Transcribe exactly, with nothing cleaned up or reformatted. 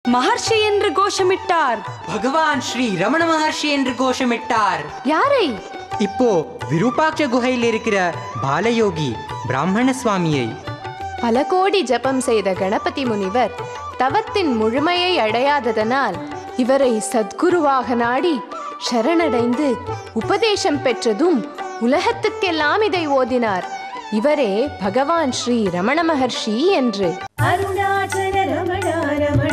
மகர்ஷி என்று கோஷமிட்டார். பகவான் ஸ்ரீ ரமண மகர்ஷி என்று கோஷமிட்டார். யாரை? இப்போ விருப்பாட்ச குகையில் இருக்கிற பாலயோகி பிராமண சுவாமியை. பல கோடி ஜபம் செய்த கணபதி முனிவர் தவத்தின் முழுமையை அடையாததனால் இவரை சத்குருவாக நாடி சரணடைந்து உபதேசம் பெற்றதும் உலகத்துக்கெல்லாம் இதை ஓதினார். இவரே பகவான் ஸ்ரீ ரமண மகர்ஷி என்று. அருணாச்சல ரமண ரமண